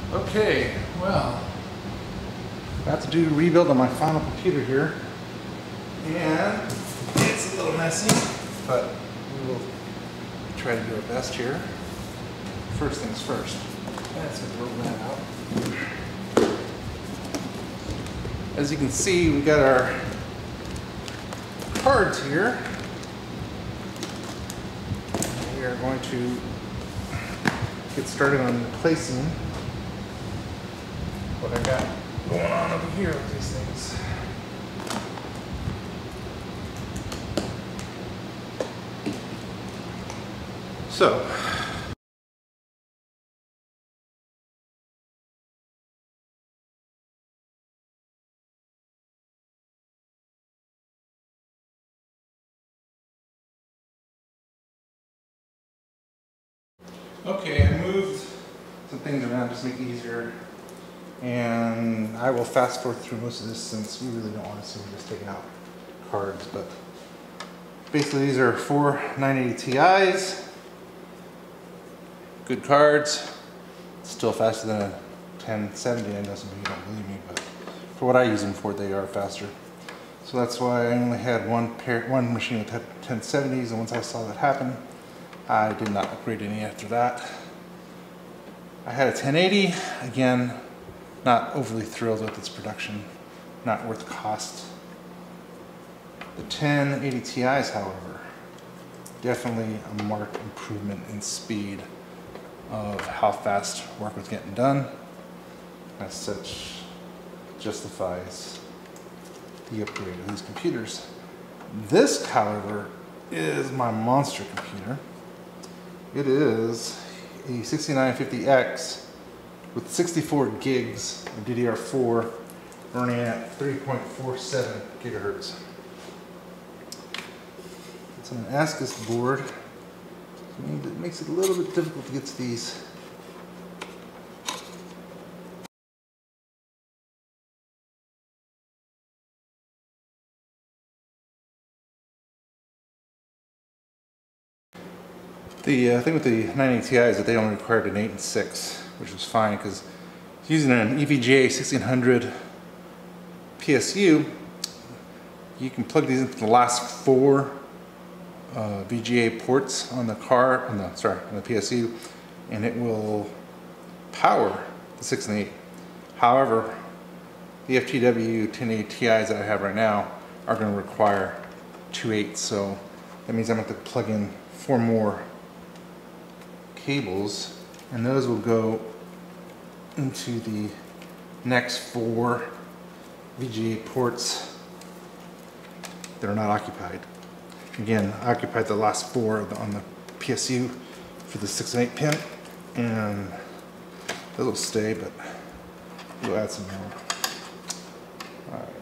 Okay, well, about to do a rebuild on my final computer here, and it's a little messy, but we will try to do our best here. First things first, let's roll that out. As you can see, we got our cards here. We are going to get started on replacing what I got going on over here with these things. So, okay, I moved some things around just to make it easier, and I will fast forward through most of this since we really don't want to see me just taking out cards. But basically, these are 4 980 Ti's. Good cards. Still faster than a 1070. I know some of you don't believe me, but for what I use them for, they are faster. So that's why I only had one machine with 1070s, and once I saw that happen, I did not upgrade any after that. I had a 1080, again, not overly thrilled with its production, not worth the cost. The 1080 Ti's, however, definitely a marked improvement in speed of how fast work was getting done. As such, justifies the upgrade of these computers. This, however, is my monster computer. It is a 6950X with 64 gigs of DDR4 running at 3.47 gigahertz. It's on an ASCII board. It makes it a little bit difficult to get to these. The thing with the 980 Ti is that they only required an 8 and 6, which was fine because using an EVGA 1600 PSU, you can plug these into the last 4 VGA ports on the on the PSU, and it will power the 6 and 8. However, the FTW 1080 Ti's that I have right now are going to require 2 8s, so that means I'm going to have to plug in 4 more cables, and those will go into the next 4 VGA ports that are not occupied. Again, I occupied the last 4 on the PSU for the 6 and 8 pin, and those will stay, but we'll add some more. All right.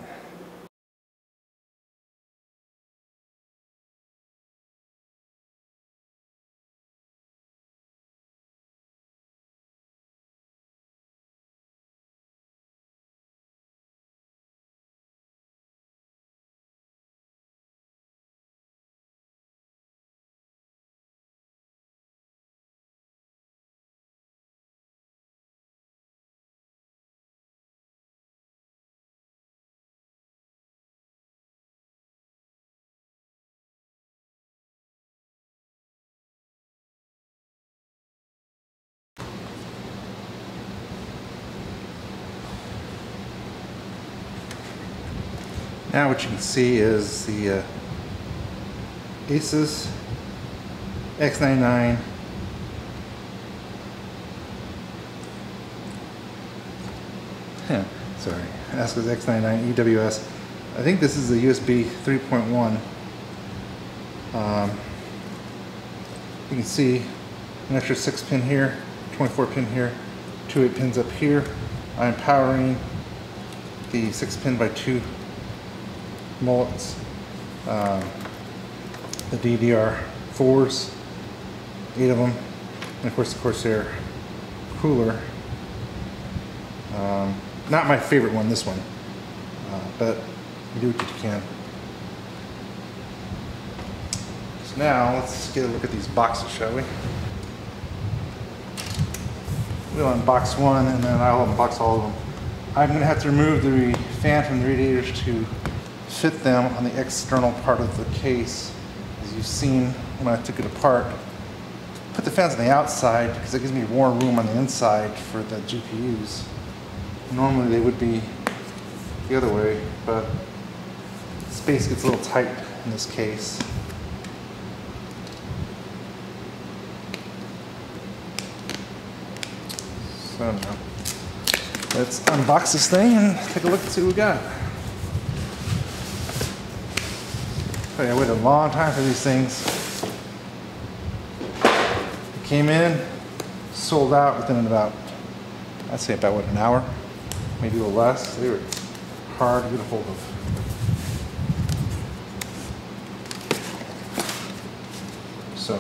Now what you can see is the Asus X99 sorry, Asus X99 EWS. I think this is a USB 3.1. You can see an extra 6 pin here, 24 pin here, 2 8 pins up here. I'm powering the 6 pin by 2 mullets, the DDR4s, 8 of them, and of course the Corsair cooler. Not my favorite one, this one, but you do what you can. So now let's get a look at these boxes, shall we? we'll unbox one and then I'll unbox all of them. I'm gonna have to remove the fan from the radiators to fit them on the external part of the case. As you've seen when I took it apart, put the fans on the outside because it gives me more room on the inside for the GPUs. Normally they would be the other way, but space gets a little tight in this case. So now, let's unbox this thing and take a look and see what we got. Oh yeah, I waited a long time for these things. It came in, sold out within about, I'd say about what, an hour? Maybe a little less. They were hard to get a hold of. So,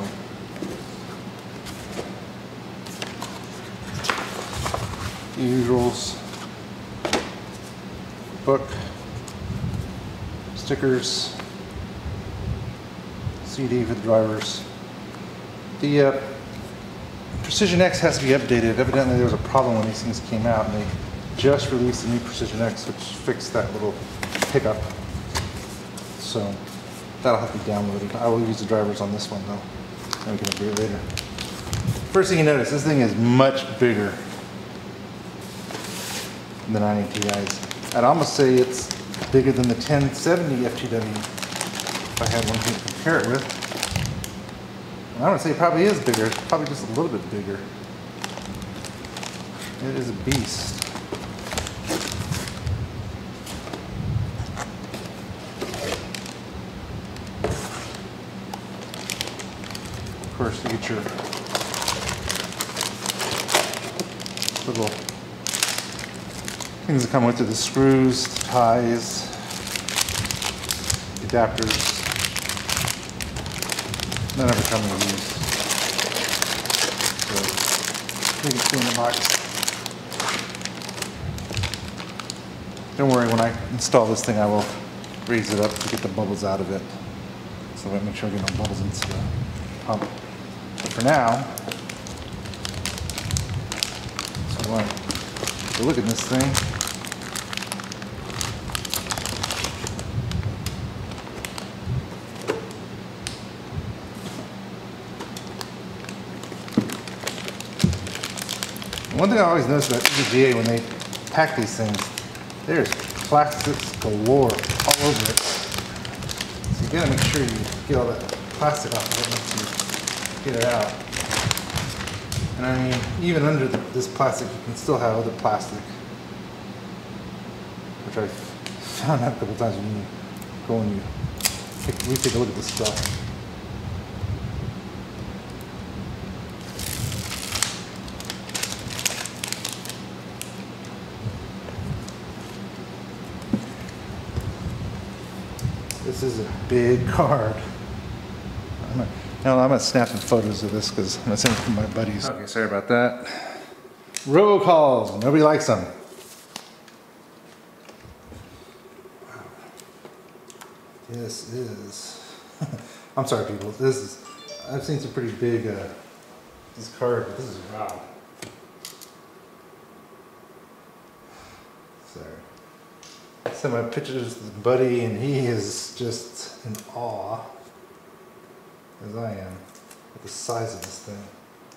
the usuals, book, stickers, CD for the drivers. The Precision X has to be updated. Evidently there was a problem when these things came out, and they just released the new Precision X, which fixed that little hiccup. So that'll have to be downloaded. I will use the drivers on this one though, and we can update it later. First thing you notice, this thing is much bigger than the 90 Ti's. I'd almost say it's bigger than the 1070 FTW if I had one to compare it with. And I would say it probably is bigger, probably just a little bit bigger. It is a beast. Of course, you get your little things that come with it, the screws, the ties, the adapters. None of it come in use. So, you can see in the box. Don't worry, when I install this thing, I will raise it up to get the bubbles out of it. So let me make sure I get no bubbles into the pump. But for now, so I want to look at this thing. One thing I always notice about EVGA when they pack these things, there's plastics galore all over it. So you gotta make sure you get all that plastic off of it once you get it out. And I mean, even under this plastic, you can still have other plastic, which I've found out a couple times when you go and we take a look at this stuff. This is a big card. I'm gonna snap some photos of this because I'm gonna send it to my buddies. Okay, sorry about that. Robocalls, nobody likes them. Wow. This is, I'm sorry people, this is, I've seen some pretty big, this card, but this is wow. Sorry. I sent my pictures to Buddy and he is just in awe, as I am, at the size of this thing.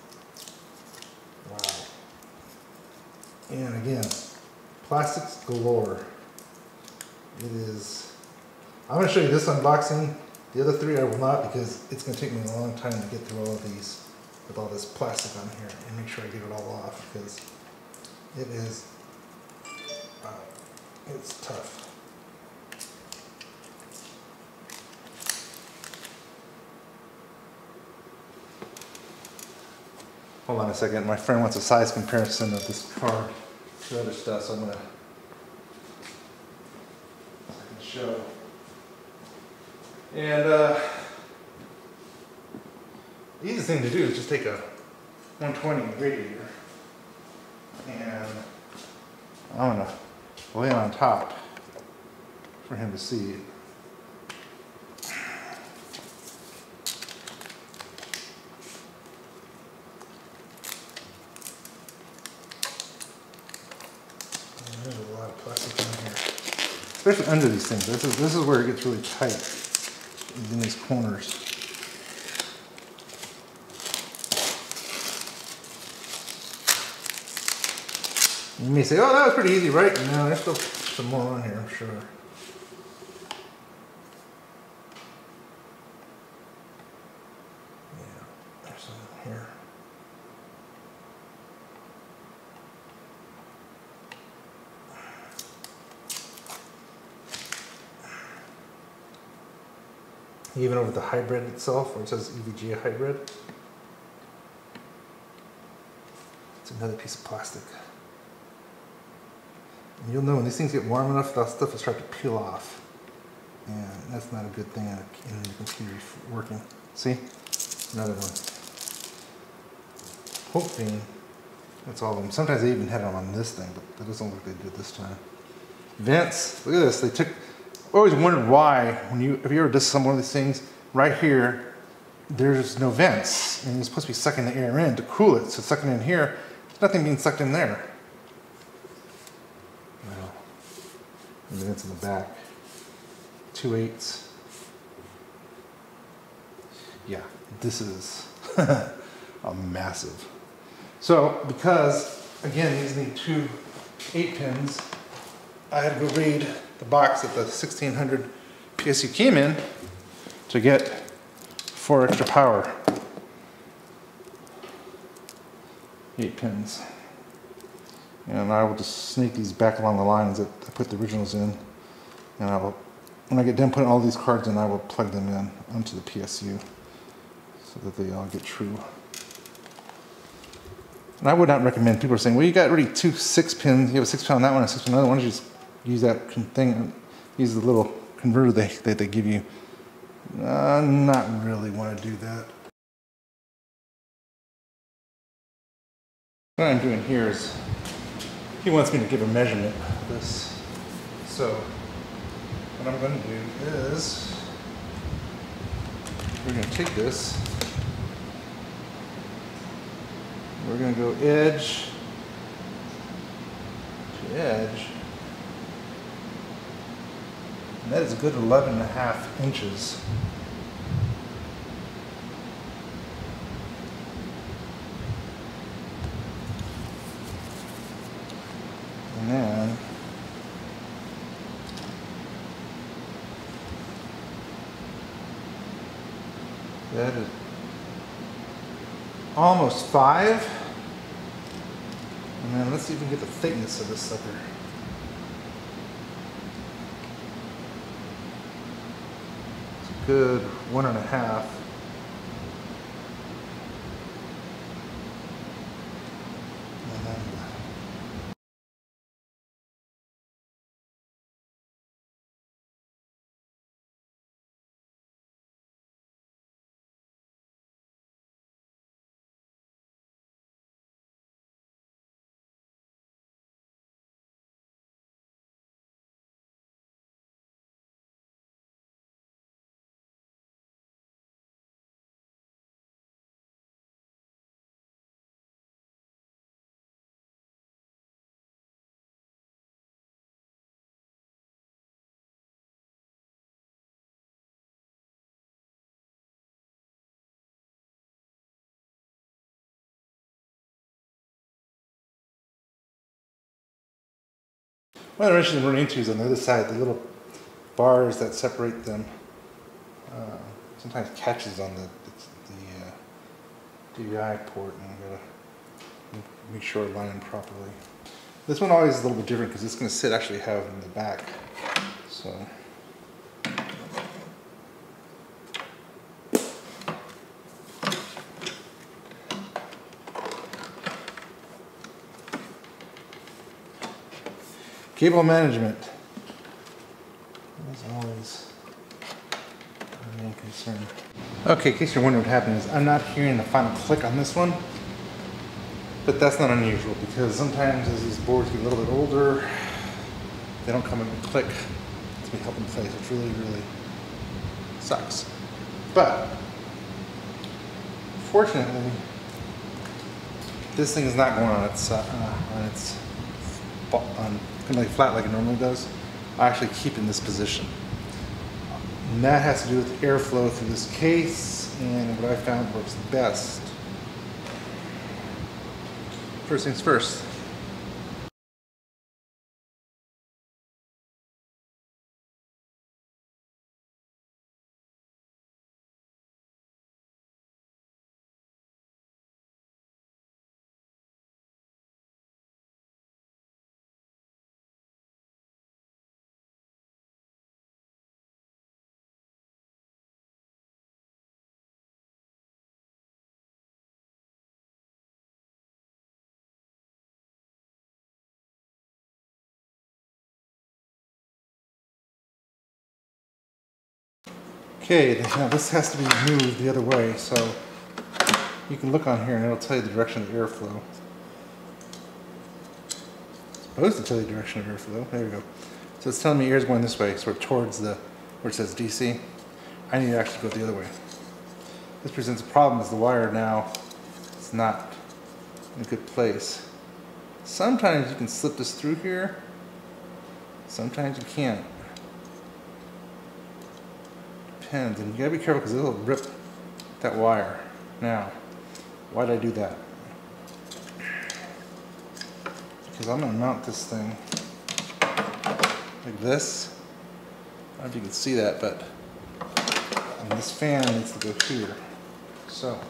Wow. And again, plastics galore. It is, I'm going to show you this unboxing. The other three I will not because it's going to take me a long time to get through all of these with all this plastic on here and make sure I get it all off because it is, wow. It's tough. Hold on a second. My friend wants a size comparison of this card to other stuff, so I'm going to show. And the easiest thing to do is just take a 120 radiator and I'm going to lay it on top for him to see it. lot of plastic on here, especially under these things. This is where it gets really tight, in these corners. You may say, oh, that was pretty easy, right? No, there's still some more on here, I'm sure. Yeah, there's some here. Even over the hybrid itself, where it says EVGA hybrid. It's another piece of plastic. And you'll know when these things get warm enough, that stuff will start to peel off. And that's not a good thing in the computer working. See? Another one. Hoping that's all of them. Sometimes they even had them on this thing, but that doesn't look like they did this time. Vents, look at this. They took, I always wondered why, if you ever disassemble one of these things, right here, there's no vents. And you're supposed to be sucking the air in to cool it. So sucking in here, there's nothing being sucked in there. Well, and the vents in the back. 2/8. Yeah, this is a massive. So, because, again, these need 2 8-pins, I had to go read the box that the 1600 PSU came in to get 4 extra power. 8 pins. And I will just sneak these back along the lines that I put the originals in. And I will, when I get done putting all these cards in, I will plug them in onto the PSU so that they all get true. And I would not recommend, people are saying, well, you got already 2 6-pins, you have a 6-pin on that one, a 6-pin on the other one, why don't you just use that thing, and use the little converter that they give you. Not really want to do that. What I'm doing here is, he wants me to give a measurement of this. So, what I'm going to do is, we're going to take this, we're going to go edge to edge, and that is a good 11.5 inches. And then that is almost 5. And then let's see if we can get the thickness of this sucker. It's a good 1.5. And then one of the issues I'm running into is on the other side, the little bars that separate them sometimes catches on the DVI port, and I've got to make sure I line them properly. This one always is a little bit different because it's going to sit actually have in the back. So. Cable management is always our main concern. Okay, in case you're wondering what happened is I'm not hearing the final click on this one, but that's not unusual because sometimes as these boards get a little bit older, they don't come in and click to be held in place, which really, really sucks. But fortunately, this thing is not going on its completely flat like it normally does, I actually keep in this position. And that has to do with airflow through this case and what I found works best. First things first. Okay, now this has to be moved the other way, so you can look on here and it'll tell you the direction of the airflow. It's supposed to tell you the direction of airflow. There you go. So it's telling me air is going this way, sort of towards the where it says DC. I need to actually go the other way. This presents a problem as the wire now is not in a good place. Sometimes you can slip this through here. Sometimes you can't. Depends, and you gotta be careful because it'll rip that wire. Now, why did I do that? Because I'm gonna mount this thing like this. I don't know if you can see that, but and this fan needs to go here. So.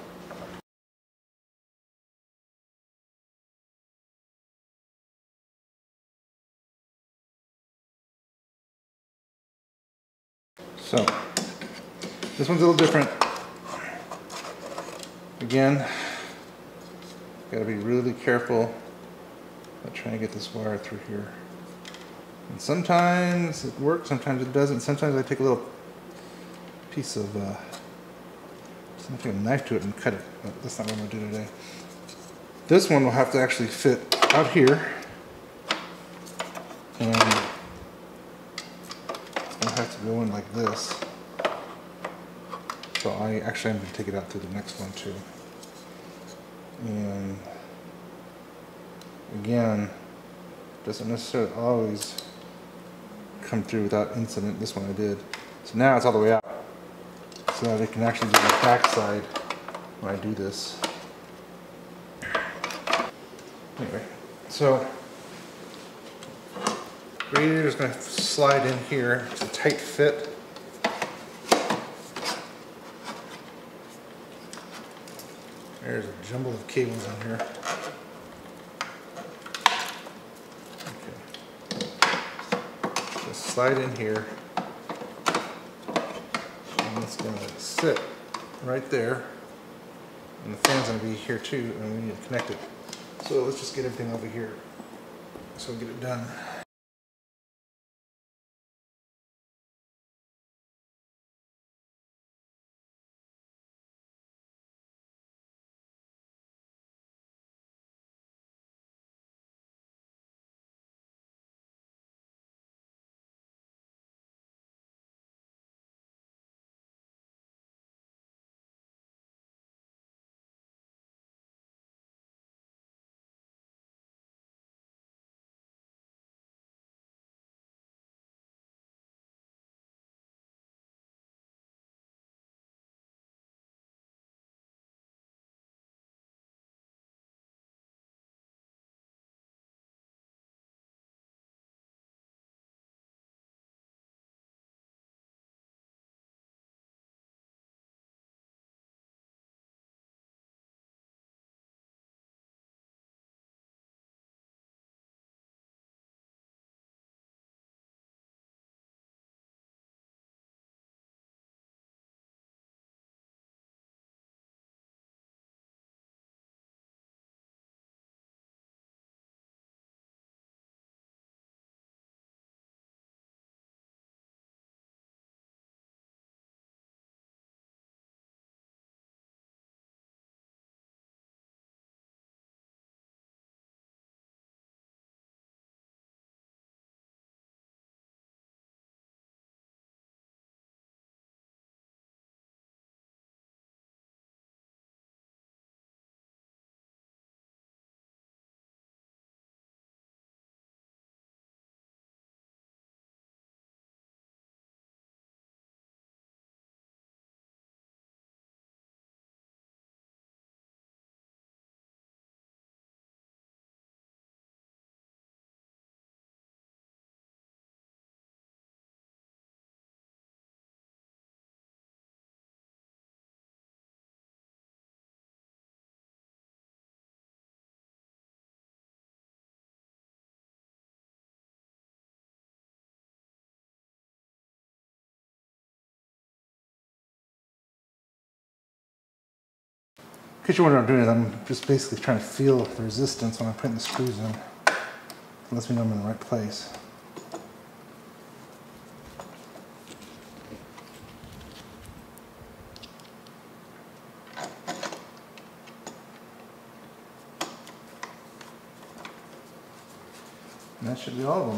This one's a little different. Again, gotta be really careful about trying to get this wire through here. And sometimes it works, sometimes it doesn't. Sometimes I take a little piece of, take a knife to it and cut it, but that's not what I'm gonna do today. This one will have to actually fit out here, and it's gonna have to go in like this. So I actually am going to take it out through the next one too. And again, doesn't necessarily always come through without incident. This one I did. So now it's all the way out. So that it can actually do the back side when I do this. Anyway, so radiator is going to slide in here. It's a tight fit. There's a jumble of cables in here. Okay. Just slide in here. And it's going to sit right there. And the fan's going to be here too, and we need to connect it. So let's just get everything over here so we get it done. case you're wondering what I'm doing, I'm just basically trying to feel the resistance when I'm putting the screws in. It lets me know I'm in the right place. And that should be all of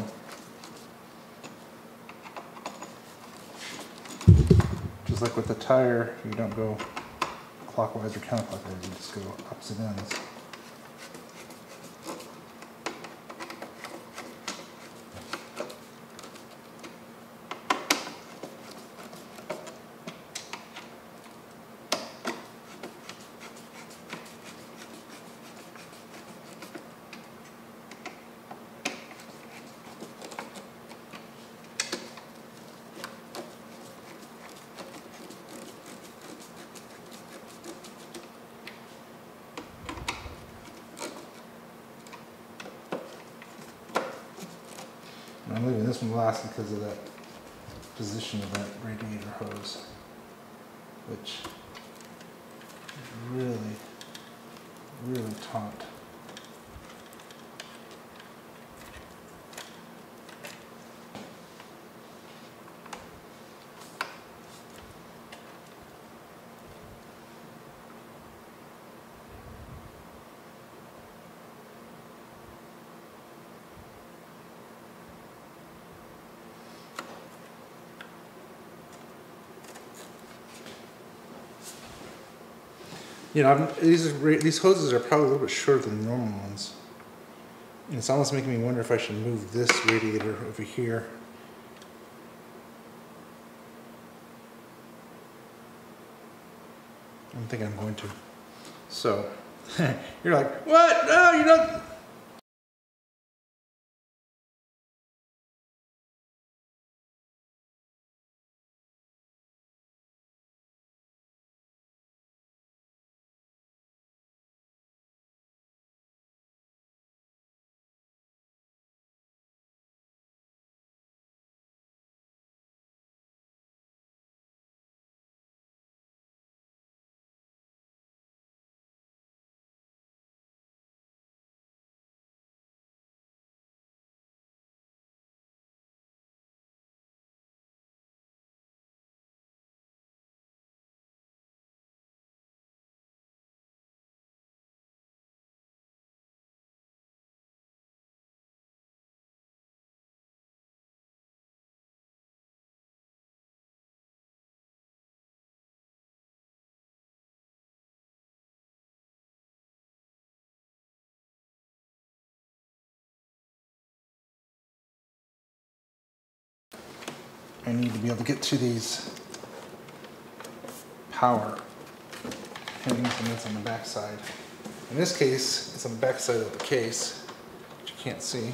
them. Just like with the tire, you don't go clockwise or counterclockwise, you just go opposite ends. I'm leaving this one last because of that position of that radiator hose, which is really, really taut. You know, these hoses are probably a little bit shorter than the normal ones. And it's almost making me wonder if I should move this radiator over here. I think I'm going to. So, you're like, what? No, you don't. I need to be able to get to these power fittings, and it's on the back side. In this case, it's on the back side of the case, which you can't see.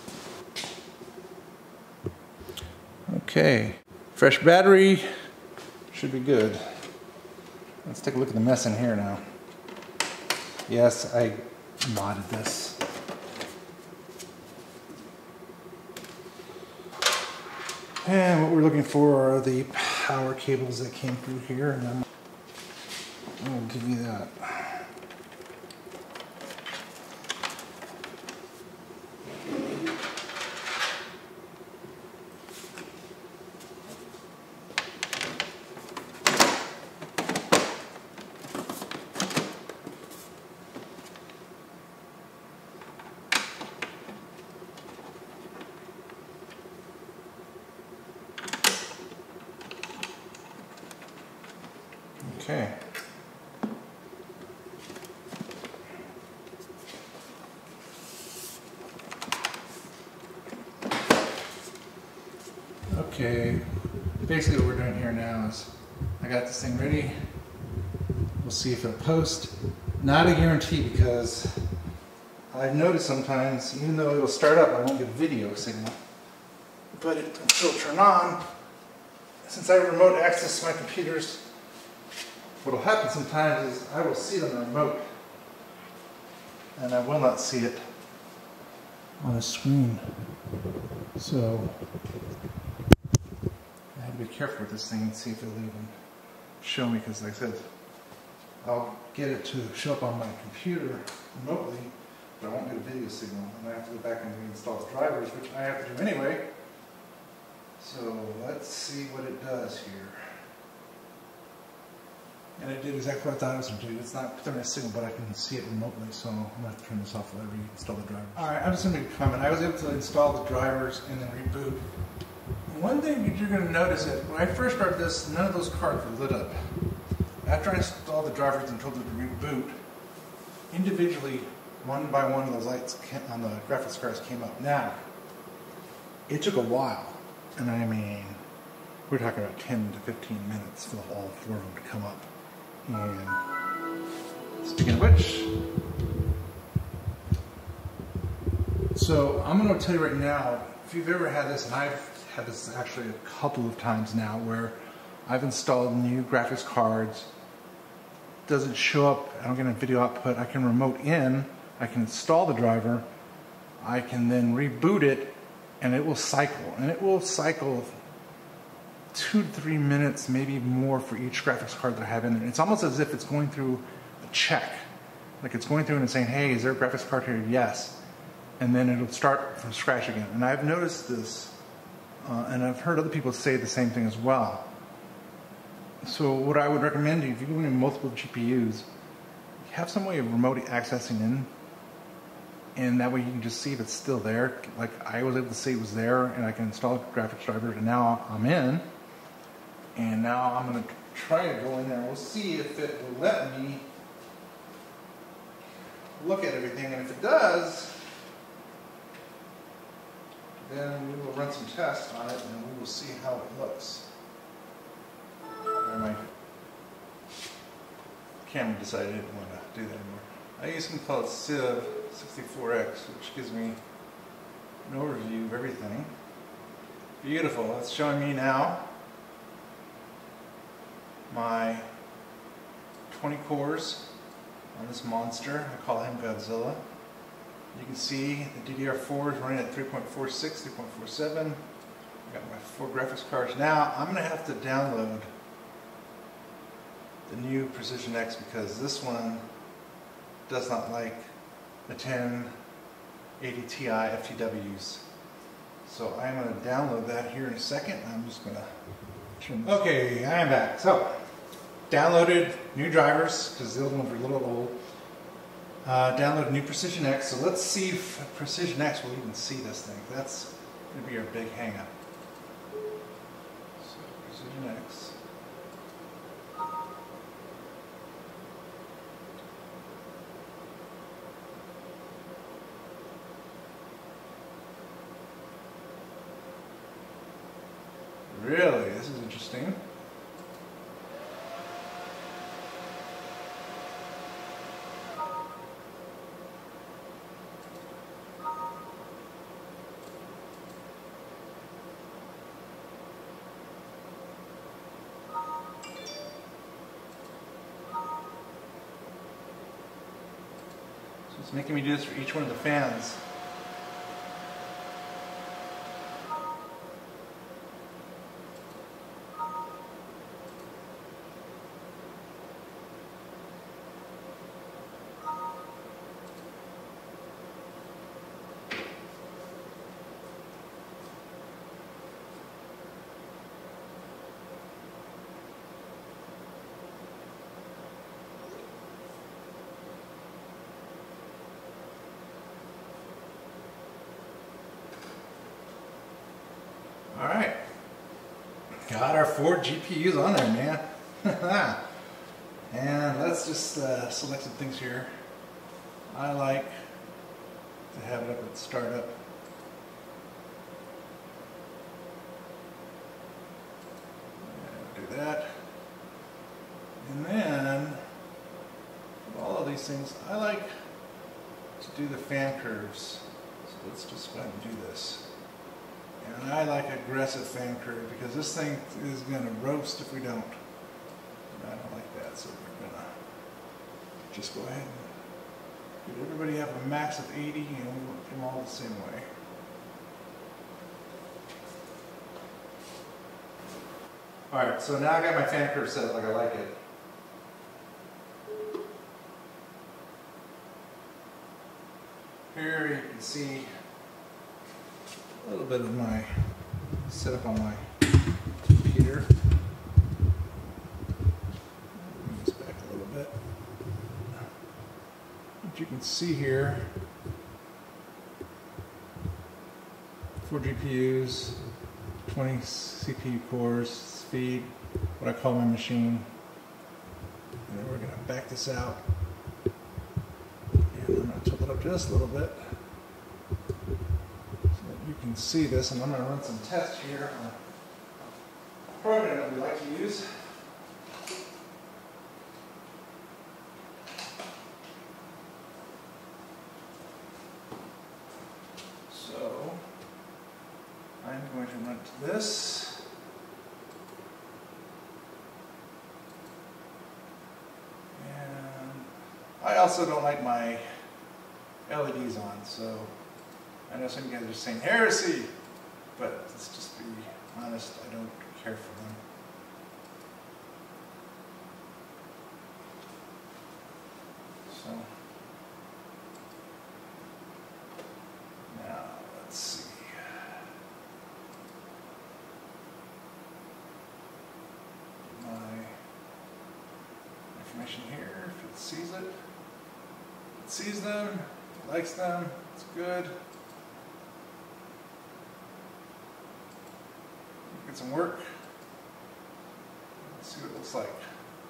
Okay, fresh battery, should be good. Let's take a look at the mess in here now. Yes, I modded this. And what we're looking for are the power cables that came through here, and then I'll give you that. Okay. Okay, basically what we're doing here now is I got this thing ready. We'll see if it'll post. Not a guarantee, because I've noticed sometimes, even though it'll start up, I won't get a video signal. But it'll turn on. Since I remote access my computers, what'll happen sometimes is I will see it on the remote and I will not see it on the screen. So I have to be careful with this thing and see if it'll even show me, because like I said, I'll get it to show up on my computer remotely, but I won't get a video signal. And I have to go back and reinstall the drivers, which I have to do anyway. So let's see what it does here. And it did exactly what I thought it was going to do. It's not throwing a signal, but I can see it remotely, so I'm going to have to turn this off while I reinstall the drivers. Alright, I'm just going to make a comment. I was able to install the drivers and then reboot. One thing that you're going to notice is when I first started this, none of those cards were lit up. After I installed the drivers and told it to reboot, individually, one by one of those lights on the graphics cards came up. Now, it took a while, and I mean, we're talking about 10 to 15 minutes for all four of them to come up. And speaking of which, so I'm going to tell you right now, if you've ever had this, and I've had this actually a couple of times now, where I've installed new graphics cards, doesn't show up, I don't get a video output, I can remote in, I can install the driver, I can then reboot it, and it will cycle. And it will cycle 2 to 3 minutes, maybe more for each graphics card that I have in there. It's almost as if it's going through a check. Like it's going through and saying, hey, is there a graphics card here? Yes. And then it'll start from scratch again. And I've noticed this, and I've heard other people say the same thing as well. So what I would recommend you, if you're doing multiple GPUs, have some way of remote accessing in, and that way you can just see if it's still there. Like I was able to see it was there, and I can install a graphics driver, and now I'm in. And now I'm going to try to go in there. We'll see if it will let me look at everything, and if it does, then we will run some tests on it, and we will see how it looks. My camera decided it didn't want to do that anymore. I use something called Civ 64X, which gives me an overview of everything. Beautiful. It's showing me now my 20 cores on this monster. I call him Godzilla. You can see the DDR4 is running at 3.46, 3.47. I've got my 4 graphics cards. Now I'm going to have to download the new Precision X because this one does not like the 1080 Ti FTWs. So I'm going to download that here in a second. I'm just going to turn this. Okay, I am back. So, downloaded new drivers because the old ones were a little old. Downloaded new Precision X. So let's see if Precision X will even see this thing. That's going to be our big hang up. So Precision X. Really, this is interesting. So it's making me do this for each one of the fans. Alright, got our 4 GPUs on there, man. And let's just select some things here. I like to have it up at startup. Do that. And then, with all of these things, I like to do the fan curves. So let's just go ahead and do this. And I like aggressive fan curve because this thing is going to roast if we don't. And I don't like that, so we're going to just go ahead and get everybody have a max of 80 and we want them all the same way. Alright, so now I got my fan curve set up like I like it. can see a little bit of my setup on my computer. Bring this back a little bit. What you can see here, 4 GPUs, 20 CPU cores, speed, what I call my machine. And then we're going to back this out. And I'm going to tilt it up just a little bit so that you can see this. And I'm going to run some tests here on a program that we like to use. So I'm going to run to this. I also don't like my LEDs on, so I know some of you guys are saying heresy, but let's just be honest, I don't care for them. So now let's see. My information here, if it sees it. Sees them, likes them, it's good. Get some work. Let's see what it looks like.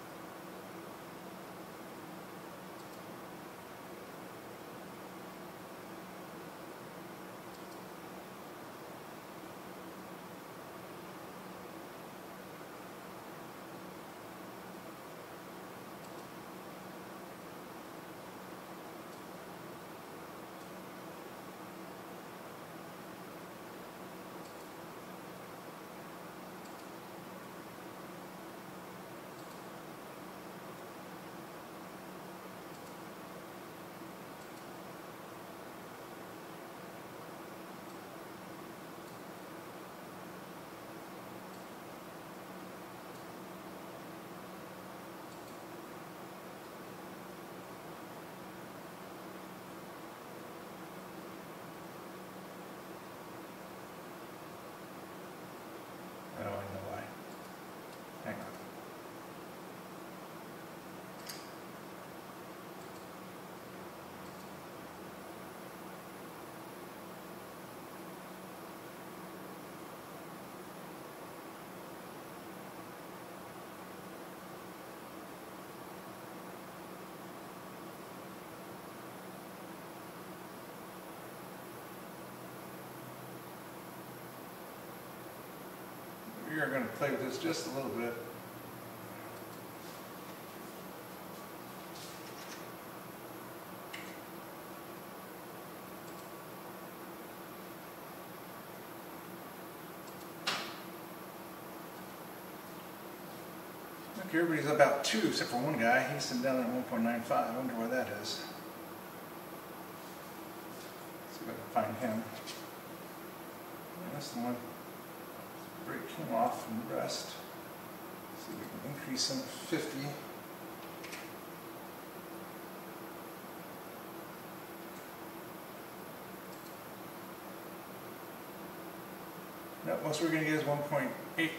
We are going to play with this just a little bit. Look, everybody's about 2 except for one guy. He's sitting down at 1.95. I wonder why that is. Let's see if I can find him. Yeah, that's the one. Break him off from the rest. See if we can increase him to 50. No, most we're going to get is 1.8.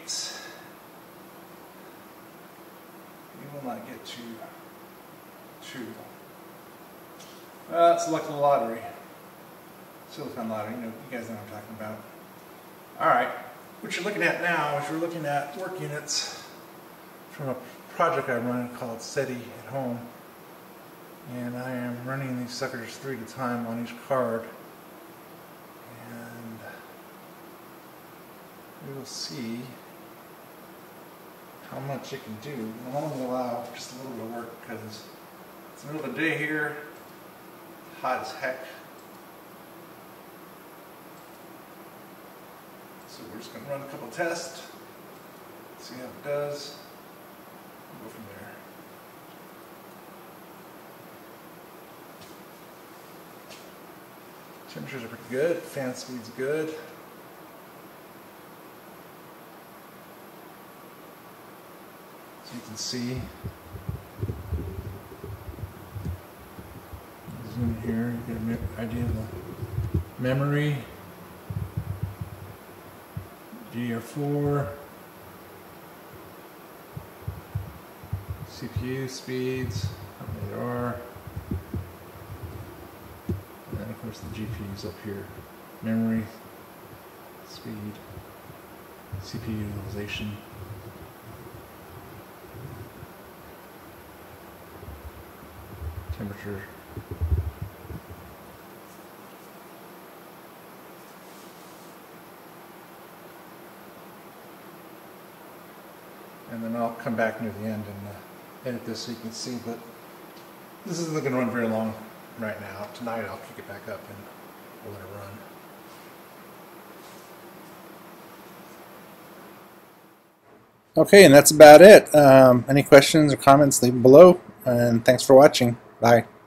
We will not get to 2. Well, that's the luck of the lottery. Silicon lottery, you guys know what I'm talking about. Alright. What you're looking at now is you're looking at work units from a project I run called SETI at Home. And I am running these suckers 3 at a time on each card. And we will see how much it can do. I'll only allow just a little bit of work because it's the middle of the day here, hot as heck. So we're just going to run a couple tests, see how it does, and go from there. Temperatures are pretty good, fan speed's good. So you can see, zoom here, you get an idea of the memory, GDR4, CPU speeds, how many there are, and then of course the GPU's up here. Memory, speed, CPU utilization. Temperature. And then I'll come back near the end and edit this so you can see, but this isn't going to run very long right now. Tonight I'll kick it back up and we'll let it run. Okay, and that's about it. Any questions or comments, leave them below. And thanks for watching. Bye.